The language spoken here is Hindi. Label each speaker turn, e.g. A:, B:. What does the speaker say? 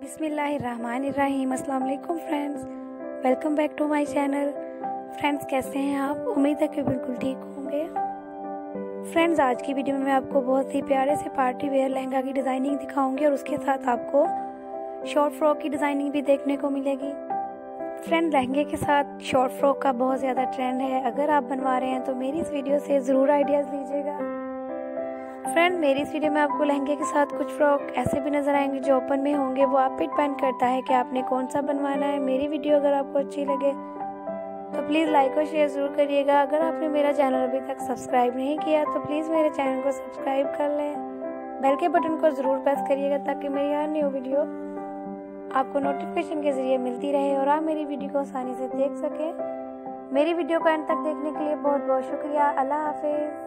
A: बिस्मिल्लाहिर्रहमानिर्रहीम। अस्सलाम वालेकुम friends, welcome back to my channel. Friends, कैसे हैं आप? उम्मीद है कि बिल्कुल ठीक होंगे। फ्रेंड्स, आज की वीडियो में मैं आपको बहुत ही प्यारे से पार्टी वेयर लहंगा की डिज़ाइनिंग दिखाऊंगी और उसके साथ आपको शॉर्ट फ्रॉक की डिज़ाइनिंग भी देखने को मिलेगी। फ्रेंड, लहंगे के साथ शॉर्ट फ्रॉक का बहुत ज़्यादा ट्रेंड है। अगर आप बनवा रहे हैं तो मेरी इस वीडियो से ज़रूर आइडियाज़ लीजिएगा। फ्रेंड, मेरी इस वीडियो में आपको लहंगे के साथ कुछ फ्रॉक ऐसे भी नजर आएंगे जो ओपन में होंगे। वो आप पे डिपेंड करता है कि आपने कौन सा बनवाना है। मेरी वीडियो अगर आपको अच्छी लगे तो प्लीज़ लाइक और शेयर ज़रूर करिएगा। अगर आपने मेरा चैनल अभी तक सब्सक्राइब नहीं किया तो प्लीज़ मेरे चैनल को सब्सक्राइब कर लें। बेल के बटन को ज़रूर प्रेस करिएगा ताकि मेरी हर न्यू वीडियो आपको नोटिफिकेशन के ज़रिए मिलती रहे और आप मेरी वीडियो को आसानी से देख सकें। मेरी वीडियो को एंड तक देखने के लिए बहुत बहुत शुक्रिया। अल्लाह हाफिज़।